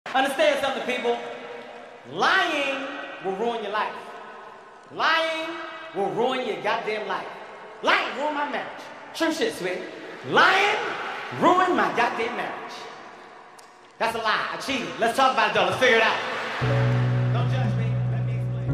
Understand something, people. Lying will ruin your life. Lying will ruin your goddamn life. Lying ruined my marriage. True shit, sweetie. Lying ruined my goddamn marriage. That's a lie. I cheated. Let's talk about it, though. Let's figure it out. Don't judge me. Let me explain.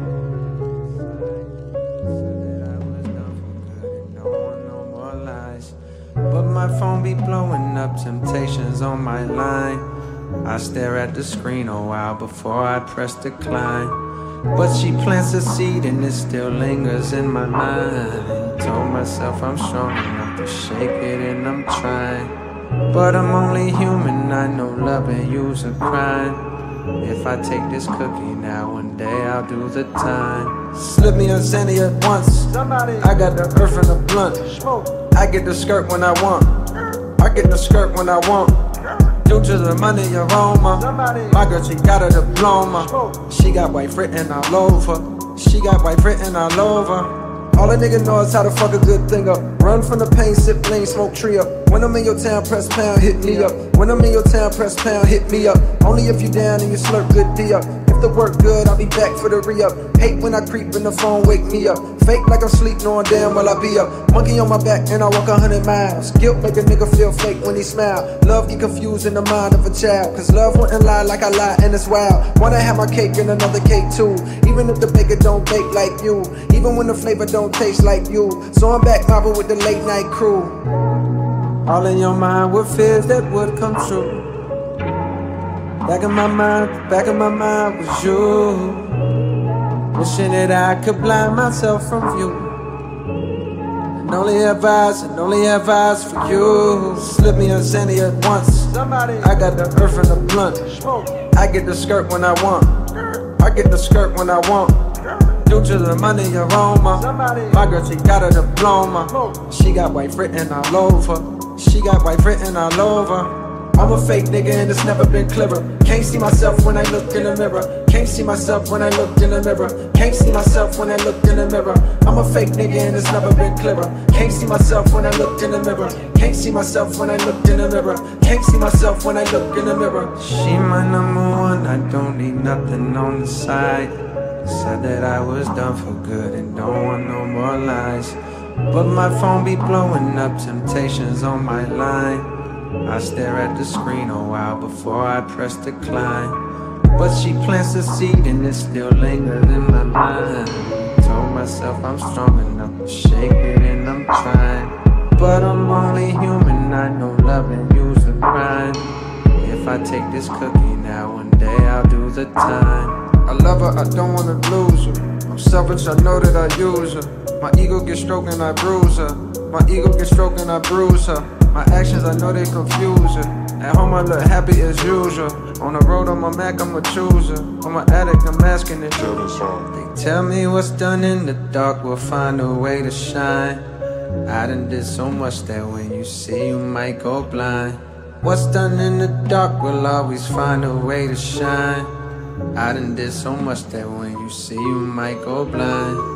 Said that I was done for good and don't want no more lies. But my phone be blowing up temptations on my line. I stare at the screen a while before I press decline. But she plants a seed and it still lingers in my mind. Told myself I'm strong enough to shake it and I'm trying. But I'm only human, I know loving you's a crime. If I take this cookie now, one day I'll do the time. Slip me a Zanny at once. I got the earth and the blunt. I get the skirt when I want. I get the skirt when I want. Due to the money aroma, my girl, she got a diploma. She got white written all over. She got white written all over. All a nigga knows how to fuck a good thing up. Run from the pain, sip lean, smoke tree up. When I'm in your town, press pound, hit me up. When I'm in your town, press pound, hit me up. Only if you down and you slurp good D up. If the work good, I'll be back for the re-up. Hate when I creep in the phone, wake me up. Fake like I'm sleep, knowing damn well I be up. Monkey on my back and I walk 100 miles. Guilt make a nigga feel fake when he smile. Love get confused in the mind of a child. Cause love wouldn't lie like I lie and it's wild. Wanna have my cake and another cake too. Even if the baker don't bake like you. Even when the flavor don't taste like you. So I'm back mobbing with the late night crew. All in your mind with fears that would come true. Back in my mind was you. Wishing that I could blind myself from you. And only have eyes for you. Slip me a Zanny at once. I got the earth and the blunt. I get the skirt when I want. I get the skirt when I want. Due to the money aroma, my girl, she got a diploma. She got white written all over. She got white written all over. I'm a fake nigga and it's never been clearer. Can't see myself when I look in the mirror. Can't see myself when I look in the mirror. Can't see myself when I look in the mirror. I'm a fake nigga and it's never been clearer. Can't see myself when I look in the mirror. Can't see myself when I look in the mirror. Can't see myself when I look in the mirror. She my number one, I don't need nothing on the side. Said that I was done for good and don't want no more lies. But my phone be blowing up temptations on my line. I stare at the screen a while before I press decline. But she plants a seed and it still lingers in my mind. Told myself I'm strong enough to shake it and I'm trying. But I'm only human, I know loving you's a crime. If I take this cookie now, one day I'll do the time. I love her, I don't wanna lose her. I'm selfish, I know that I use her. My ego gets stroked and I bruise her. My ego gets stroked and I bruise her. My actions, I know they confuse her. At home, I look happy as usual. On the road, on my Mac, I'm a chooser. I'm an addict, I'm asking the truth. They tell me what's done in the dark will find a way to shine. I done did so much that when you see, you might go blind. What's done in the dark will always find a way to shine. I done did so much that when you see, you might go blind.